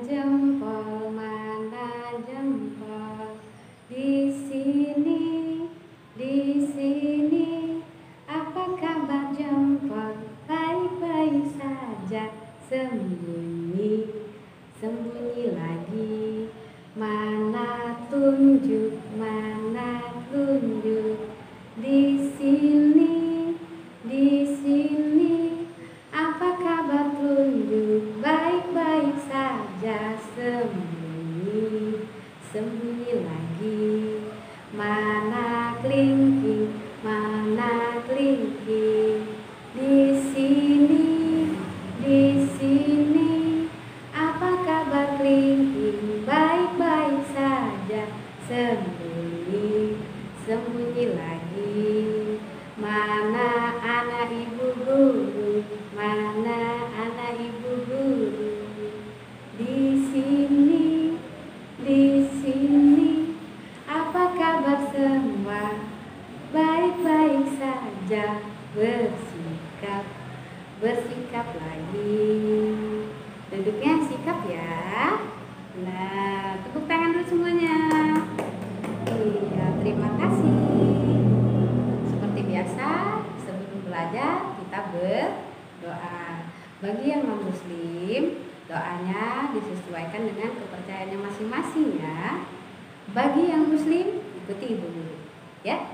jempol, mana jempol? Di sini, di sini. Apa kabar jempol? Baik-baik saja. Sembunyi, sembunyi lagi. Mana tunjuk, mana tunjuk? Di sini, di sini. Apa kabar tunjuk? Baik-baik saja. Sembunyi, sembunyi lagi. Mana kelingking, mana kelingking? Di sini, di sini. Apa kabar kelingking? Baik-baik saja. Sembunyi, sembunyi lagi. Mana anak ibu guru? Mana anak ibu guru? Di sini, di sini. Apa kabar semua? Baik-baik saja. Bersikap, bersikap lagi. Duduknya sikap ya. Nah, tepuk tangan dulu semuanya. Iya, terima kasih. Seperti biasa, sebelum belajar kita berdoa. Bagi yang non-muslim, doanya disesuaikan dengan kepercayaannya masing-masing ya. Bagi yang muslim, ikuti ibu guru ya.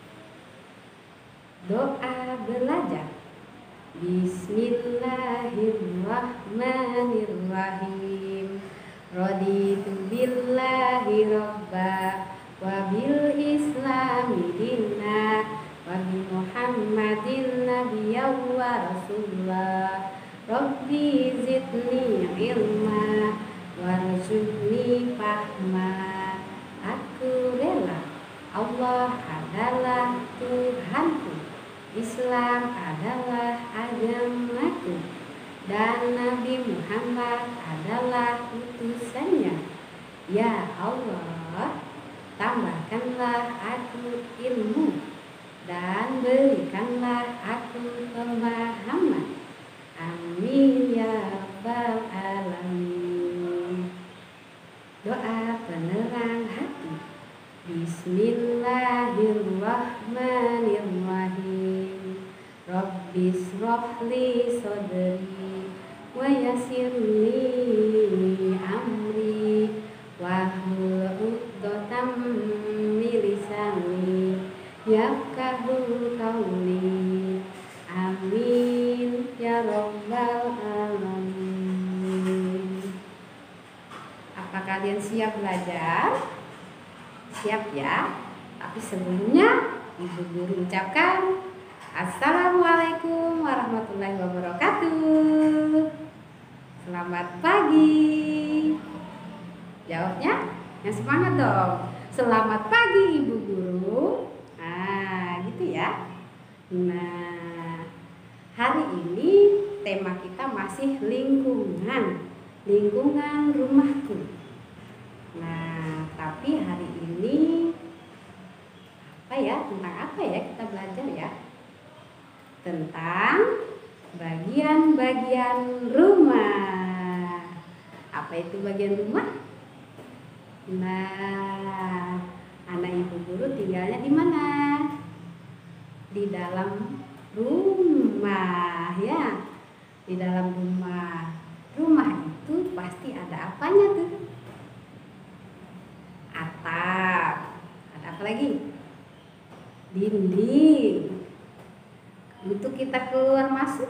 Doa belajar. Bismillahirrahmanirrahim. Raditu billahi robba wa bil islami dinna wa bi Muhammadin nabiyya wa rasulullah. Rabbi zidni ilma warzuqni fahma. Aku rela Allah adalah Tuhanku, Islam adalah agamaku, dan Nabi Muhammad adalah utusannya. Ya Allah, tambahkanlah aku ilmu dan berikanlah aku pemahaman. Amin ya rabbal alamin. Doa penerang hati. Bismillahirrahmanirrahim. Rabbis rohli sodri wa yassirli amri wahlul 'uqdatam min lisani yafqahu qawli. Amin ya rabbal alamin. Apa kalian siap belajar? Siap ya? Tapi sebelumnya ibu guru ucapkan Assalamualaikum warahmatullahi wabarakatuh. Selamat pagi. Jawabnya yang semangat dong. Selamat pagi ibu guru. Nah, gitu ya. Nah, hari ini tema kita masih lingkungan. Lingkungan rumahku. Nah, tapi hari ini tentang apa ya kita belajar ya? Tentang bagian-bagian rumah. Apa itu bagian rumah? Nah, anak ibu guru tinggalnya di mana? Di dalam rumah ya. Di dalam rumah. Rumah itu pasti ada apanya tuh? Atap. Ada apa lagi? Dinding. Untuk kita keluar masuk,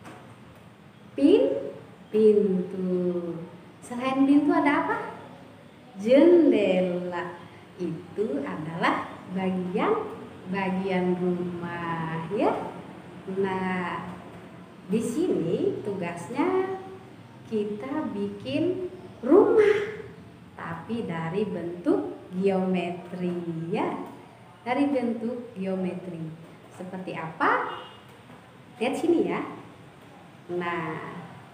pintu. Selain pintu ada apa? Jendela. Itu adalah bagian rumah ya. Nah, di sini tugasnya kita bikin rumah, tapi dari bentuk geometri ya. Dari bentuk geometri. Seperti apa? Lihat sini ya. Nah,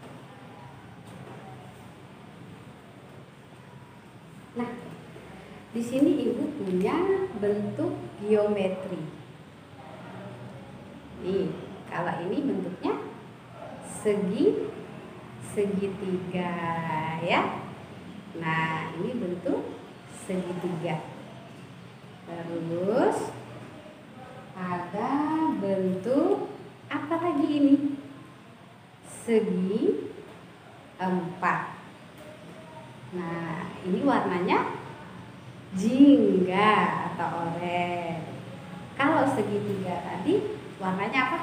di sini ibu punya bentuk geometri. Nih, kalau ini bentuknya segitiga ya. Nah, ini bentuk segitiga. Terus ada bentuk apa lagi ini? Segi empat. Nah, ini warnanya jingga atau oranye. Kalau segitiga tadi warnanya apa?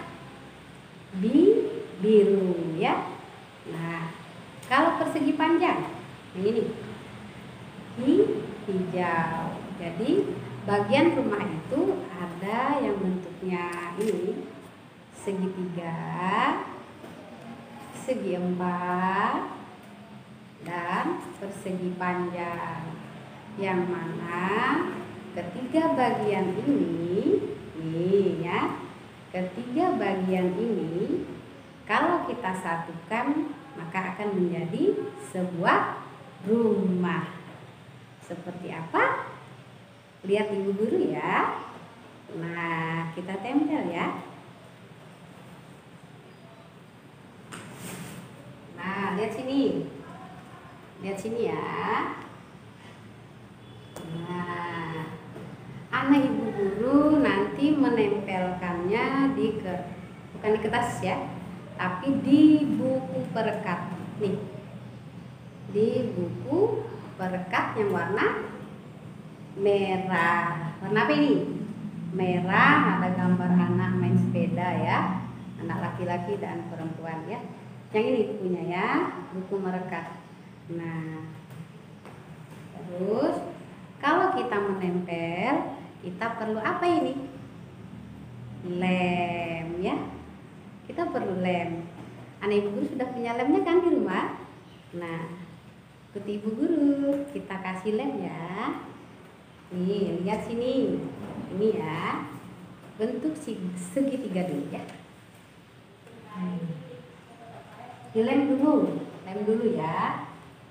Biru ya. Nah, kalau persegi panjang yang ini hijau. Jadi bagian rumah itu ada yang bentuknya ini segitiga, segi empat, dan persegi panjang. Yang mana ketiga bagian ini nih ya, ketiga bagian ini kalau kita satukan maka akan menjadi sebuah rumah. Seperti apa? Lihat Ibu Guru ya. Nah, kita tempel ya. Nah, lihat sini. Lihat sini ya. Nah, anak Ibu Guru nanti menempelkannya bukan di kertas ya, tapi di buku perekat. Nih. Di buku perekat yang warna merah. Warna apa ini? Merah, ada gambar anak main sepeda ya. Anak laki-laki dan perempuan ya. Yang ini bukunya ya, buku merekat. Nah, terus kalau kita menempel, kita perlu apa ini? Lem ya. Kita perlu lem. Anak Ibu Guru sudah punya lemnya kan di rumah? Nah, ikuti Ibu Guru, kita kasih lem ya. Nih, lihat sini. Ini ya. Bentuk segitiga dulu ya. Dilem dulu. Lem dulu ya.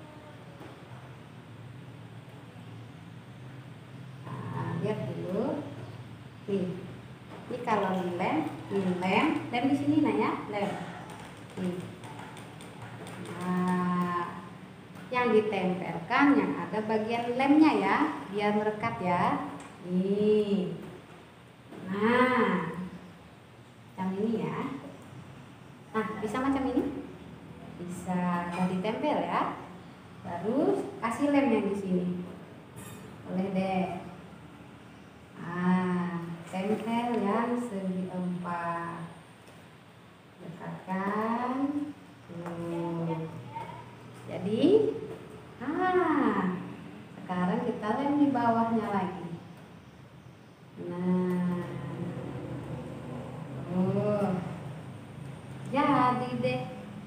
Lihat dulu. Nih. Ini kalau lem di sini nah ya, lem. Nih. Nah, yang ditempelkan yang ada bagian lemnya ya, biar merekat ya. Nih. Nah. Macam ini ya. Nah, bisa macam ini? Bisa. Kalau ditempel ya. Terus kasih lem yang di sini. Boleh deh. Tempel yang segi empat. Dekatkan. Jadi, sekarang kita lem di bawahnya lagi. Nah, jadi deh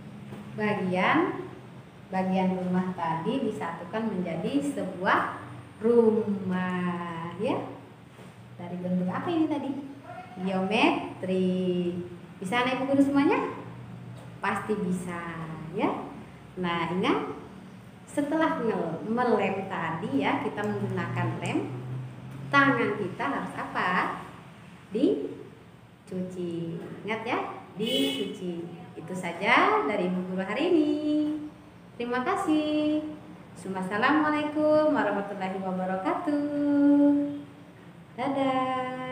bagian rumah tadi disatukan menjadi sebuah rumah ya. Dari bentuk apa ini tadi? Geometri. Bisa anak Ibu Guru semuanya? Pasti bisa ya. Nah, ingat setelah melem tadi ya, kita menggunakan lem, tangan kita harus apa? Dicuci. Ingat ya, dicuci. Itu saja dari Ibu Guru hari ini. Terima kasih. Assalamualaikum warahmatullahi wabarakatuh. Dadah.